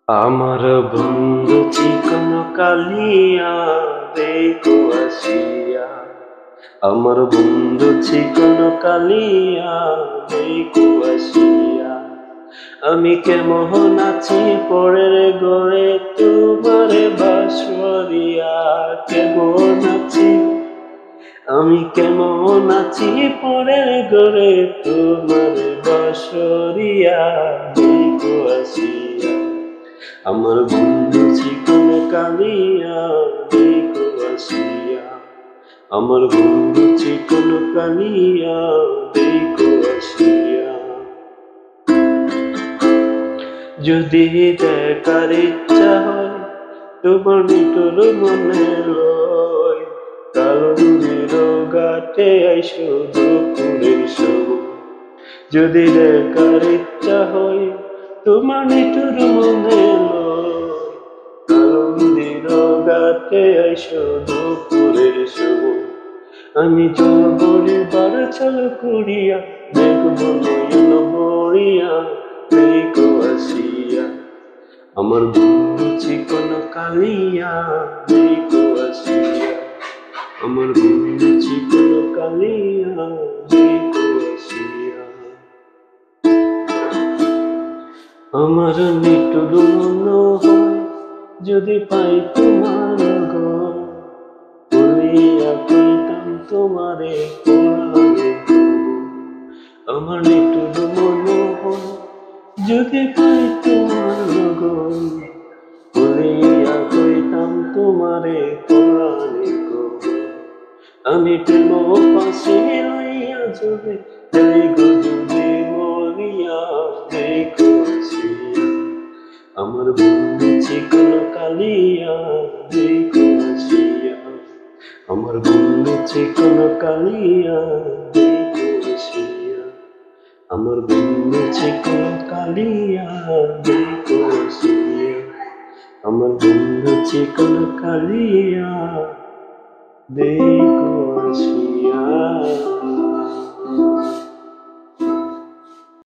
আমার বন্ধু চিকন কালিয়া দেখো আসিয়া, আমার বন্ধু চিকন কালিয়া দেখো আসিয়া। আমি কেমন আছি পরের গড়ে তোমারে বাসরিয়া, কেমন আছি আমি কেমন আছি পরের গড়ে তোমারে বাসরিয়া দেখো আসিয়া। আমার বন্ধু চিকন কালিয়া দেখো আসিয়া, আমার বন্ধু চিকন কালিয়া দেখো আসিয়া। যদি দেখার ইচ্ছা হয় তোমার নিটুর মনে লয়, কালো নদীর ঘাটে আইসো দুপুরের সময়। যদি দেখার ইচ্ছা হয় তোমার নিটুর মনে লয়, কালো নদীর ঘাটে আইসো দুপুরের সময়। আমি চল গরিবার চল করিয়া দেখব নয়ন ভরিয়া দেখো আসিয়া। আমার বন্ধু চিকন কালিয়া দেখো আসিয়া, আমার বন্ধু চিকন কালিয়া দেখো আসিয়া। আমার নিটুর মনে হয় যদি পাই তোমার ঘর, বলিয়া কইতাম তোমারে কোরআনে গো। আমার নিটুর মনে হয় যদি পাই তোমার লগন, বলিয়া কইতাম তোমারে কোরআনে গো। আমি প্রেম পাশে লইয়া যাবে এই গো যদি মরিয়া দেখো আসিয়া। আমার বন্ধু চিকন কালিয়া দেখো আসিয়া, আমার বন্ধু চিকন কালিয়া দেখো আসিয়া, আমার বন্ধু চিকন কালিয়া দেখো আসিয়া, আমার বন্ধু চিকন কালিয়া দেখো আসিয়া।